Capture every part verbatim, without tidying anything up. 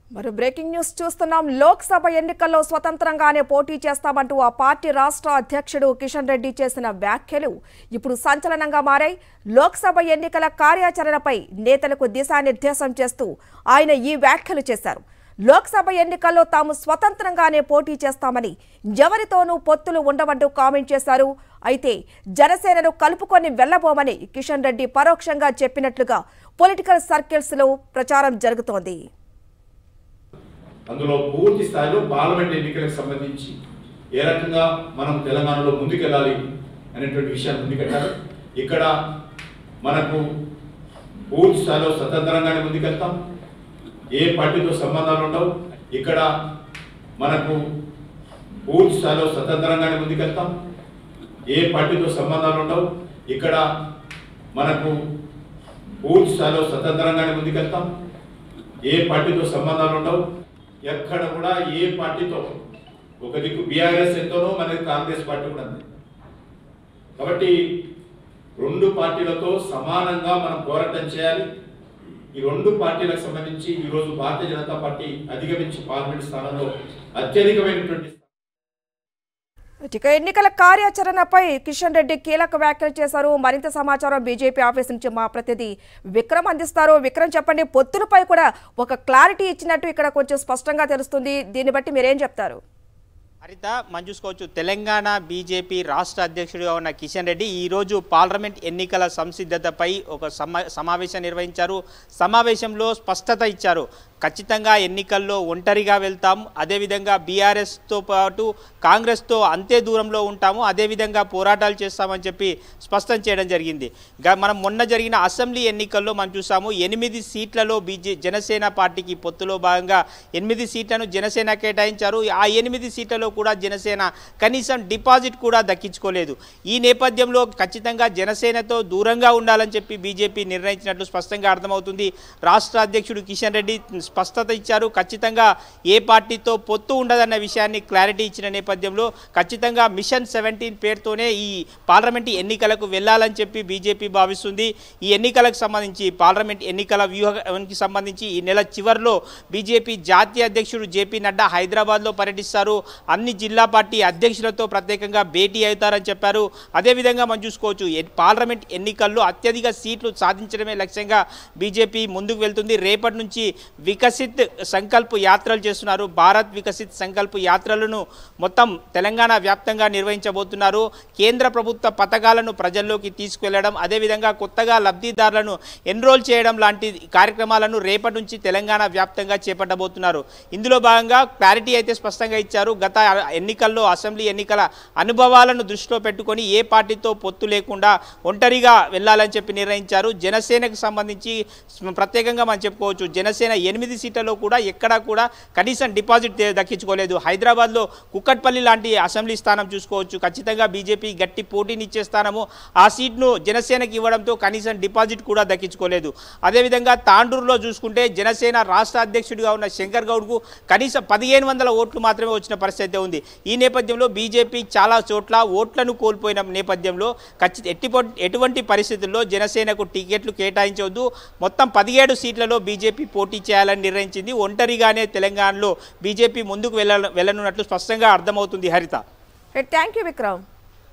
మరి breaking news చూస్తున్నాం. లోక్సభ ఎన్నికల్లో స్వతంత్రంగానే పోటీ చేస్తామంటూ ఆ పార్టీ రాష్ట్ర అధ్యక్షుడు కిషన్ రెడ్డి చేసిన వ్యాఖ్యలు ఇప్పుడు సంచలనంగా మారాయి. లోక్సభ ఎన్నికల కార్యాచరణపై నేతలకు దిశానిర్దేశం చేస్తూ ఆయన ఈ వ్యాఖ్యలు చేశారు. లోక్సభ ఎన్నికల్లో తాము స్వతంత్రంగానే పోటీ చేస్తామని, ఎవరితోనూ పొత్తులు ఉండవంటూ కామెంట్ చేశారు. అయితే జనసేనను కలుపుకొని వెళ్లబోమని కిషన్ రెడ్డి పరోక్షంగా చెప్పినట్లుగా పొలిటికల్ సర్కిల్స్ లో ప్రచారం జరుగుతోంది. అందులో పూర్తి స్థాయిలో పార్లమెంట్ ఎన్నికలకు సంబంధించి ఏ రకంగా మనం తెలంగాణలో ముందుకెళ్ళాలి అనేటువంటి విషయాన్ని ముందుకెళ్ళాలి. ఇక్కడ మనకు పూర్తి స్థాయిలో స్వతంత్రంగానే ముందుకెళ్తాం, ఏ పార్టీతో సంబంధాలు ఉండవు. ఇక్కడ మనకు పూర్తి స్థాయిలో స్వతంత్రంగానే ముందుకెళ్తాం, ఏ పార్టీతో సంబంధాలు ఉండవు. ఇక్కడ మనకు పూర్తి స్థాయిలో స్వతంత్రంగానే ముందుకెళ్తాం, ఏ పార్టీతో సంబంధాలు ఉండవు. ఎక్కడ కూడా ఏ పార్టీతో, ఒక దిక్కు బీఆర్ఎస్ ఎంతోనో మనకి కాంగ్రెస్ పార్టీ కూడా ఉంది. కాబట్టి రెండు పార్టీలతో సమానంగా మనం పోరాటం చేయాలి. ఈ రెండు పార్టీలకు సంబంధించి ఈరోజు భారతీయ జనతా పార్టీ అధిగమించి పార్లమెంట్ స్థానంలో అత్యధికమైనటువంటి ఇక ఎన్నికల కార్యాచరణపై కిషన్ రెడ్డి కీలక వ్యాఖ్యలు చేశారు. మరింత సమాచారం బీజేపీ ఆఫీస్ నుంచి మా ప్రతినిధి విక్రమ్ అందిస్తారు. విక్రమ్, చెప్పండి, పొత్తులపై కూడా ఒక క్లారిటీ ఇచ్చినట్టు ఇక్కడ కొంచెం స్పష్టంగా తెలుస్తుంది. దీన్ని బట్టి మీరేం చెప్తారు? హరిత, మనం చూసుకోవచ్చు, తెలంగాణ బీజేపీ రాష్ట్ర అధ్యక్షుడిగా ఉన్న కిషన్ రెడ్డి ఈరోజు పార్లమెంట్ ఎన్నికల సంసిద్ధతపై ఒక సమా సమావేశం నిర్వహించారు. సమావేశంలో స్పష్టత ఇచ్చారు. ఖచ్చితంగా ఎన్నికల్లో ఒంటరిగా వెళ్తాము, అదేవిధంగా బీఆర్ఎస్తో పాటు కాంగ్రెస్తో అంతే దూరంలో ఉంటాము, అదేవిధంగా పోరాటాలు చేస్తామని చెప్పి స్పష్టం చేయడం జరిగింది. మనం మొన్న జరిగిన అసెంబ్లీ ఎన్నికల్లో మనం చూసాము, ఎనిమిది సీట్లలో బీజే జనసేన పార్టీకి పొత్తులో భాగంగా ఎనిమిది సీట్లను జనసేన కేటాయించారు. ఆ ఎనిమిది సీట్లలో కూడా జనసేన కనీసం డిపాజిట్ కూడా దక్కించుకోలేదు. ఈ నేపథ్యంలో ఖచ్చితంగా జనసేనతో దూరంగా ఉండాలని చెప్పి బీజేపీ నిర్ణయించినట్లు స్పష్టంగా అర్థమవుతుంది. రాష్ట్ర అధ్యక్షుడు కిషన్ రెడ్డి స్పష్టత ఇచ్చారు. ఖచ్చితంగా ఏ పార్టీతో పొత్తు ఉండదన్న విషయాన్ని క్లారిటీ ఇచ్చిన నేపథ్యంలో ఖచ్చితంగా మిషన్ సెవెంటీన్ పేరుతోనే ఈ పార్లమెంట్ ఎన్నికలకు వెళ్లాలని చెప్పి బీజేపీ భావిస్తుంది. ఈ ఎన్నికలకు సంబంధించి పార్లమెంట్ ఎన్నికల వ్యూహానికి సంబంధించి ఈ నెల చివరిలో బీజేపీ జాతీయ అధ్యక్షుడు జేపీ నడ్డా హైదరాబాద్లో పర్యటిస్తారు. అన్ని జిల్లా పార్టీ అధ్యక్షులతో ప్రత్యేకంగా భేటీ అవుతారని చెప్పారు. అదేవిధంగా మనం చూసుకోవచ్చు, పార్లమెంట్ ఎన్నికల్లో అత్యధిక సీట్లు సాధించడమే లక్ష్యంగా బీజేపీ ముందుకు వెళ్తుంది. రేపటి నుంచి వికసిత్ సంకల్ప్ యాత్రలు చేస్తున్నారు. భారత్ వికసిత్ సంకల్ప్ యాత్రలను మొత్తం తెలంగాణ వ్యాప్తంగా నిర్వహించబోతున్నారు. కేంద్ర ప్రభుత్వ పథకాలను ప్రజల్లోకి తీసుకువెళ్లడం, అదేవిధంగా కొత్తగా లబ్ధిదారులను ఎన్రోల్ చేయడం లాంటి కార్యక్రమాలను రేపటి నుంచి తెలంగాణ వ్యాప్తంగా చేపట్టబోతున్నారు. ఇందులో భాగంగా క్లారిటీ అయితే స్పష్టంగా ఇచ్చారు. గత ఎన్నికల్లో, అసెంబ్లీ ఎన్నికల అనుభవాలను దృష్టిలో పెట్టుకొని ఏ పార్టీతో పొత్తు లేకుండా ఒంటరిగా వెళ్లాలని చెప్పి నిర్ణయించారు. జనసేనకు సంబంధించి ప్రత్యేకంగా మనం చెప్పుకోవచ్చు, జనసేన ఎనిమిది సీట్లలో కూడా ఎక్కడా కూడా కనీసం డిపాజిట్ దక్కించుకోలేదు. హైదరాబాద్లో కుక్కట్పల్లి లాంటి అసెంబ్లీ స్థానం చూసుకోవచ్చు, ఖచ్చితంగా బీజేపీ గట్టి పోటీనిచ్చే స్థానము. ఆ సీట్ను జనసేనకి ఇవ్వడంతో కనీసం డిపాజిట్ కూడా దక్కించుకోలేదు. అదేవిధంగా తాండూరులో చూసుకుంటే జనసేన రాష్ట్ర అధ్యక్షుడిగా ఉన్న శంకర్ గౌడ్కు కనీసం పదిహేను వందల ఓట్లు మాత్రమే వచ్చిన పరిస్థితి ఉంది. ఈ నేపథ్యంలో బీజేపీ చాలా చోట్ల ఓట్లను కోల్పోయిన నేపథ్యంలో ఖచ్చిత ఎట్టి ఎటువంటి పరిస్థితుల్లో జనసేనకు టికెట్లు కేటాయించవద్దు, మొత్తం పదిహేడు సీట్లలో బీజేపీ పోటీ చేయాలని నిర్ణయించింది. ఒంటరిగానే తెలంగాణలో బీజేపీ ముందుకు వెళ్ళ వెళ్ళనున్నట్లు స్పష్టంగా అర్థమవుతుంది. హరిత, థ్యాంక్ యూ విక్రమ్.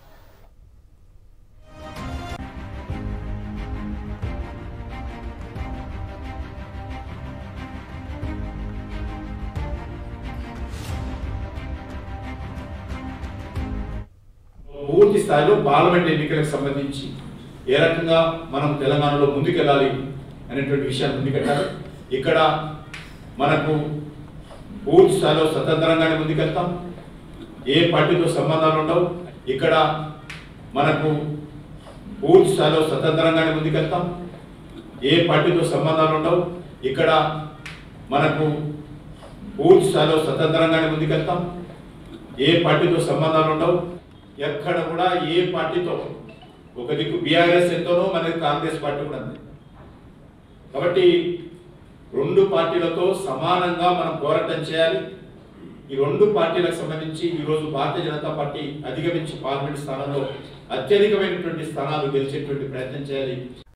పూర్తి స్థాయిలో పార్లమెంట్ ఎన్నికలకు సంబంధించి ఏ రకంగా మనం తెలంగాణలో ముందుకెళ్ళాలి అనేటువంటి విషయాన్ని ముందుకెళ్ళాలి. ఇక్కడ మనకు పూర్తి స్థాయిలో స్వతంత్రంగానే ముందుకెళ్తాం, ఏ పార్టీతో సంబంధాలు ఉండవు. ఇక్కడ మనకు పూర్తి స్థాయిలో స్వతంత్రంగానే ముందుకెళ్తాం, ఏ పార్టీతో సంబంధాలు ఉండవు. ఇక్కడ మనకు పూర్తి స్థాయిలో స్వతంత్రంగానే ముందుకెళ్తాం, ఏ పార్టీతో సంబంధాలు ఉండవు. ఎక్కడ కూడా ఏ పార్టీతో, ఒక దిక్కు బీఆర్ఎస్ ఎంతోనో మనకి కాంగ్రెస్ పార్టీ కూడా ఉంది. కాబట్టి రెండు పార్టీలతో సమానంగా మనం పోరాటం చేయాలి. ఈ రెండు పార్టీలకు సంబంధించి ఈరోజు భారతీయ జనతా పార్టీ అధిగమించి పార్లమెంట్ స్థానంలో అత్యధికమైనటువంటి స్థానాలు గెలిచేటువంటి ప్రయత్నం చేయాలి.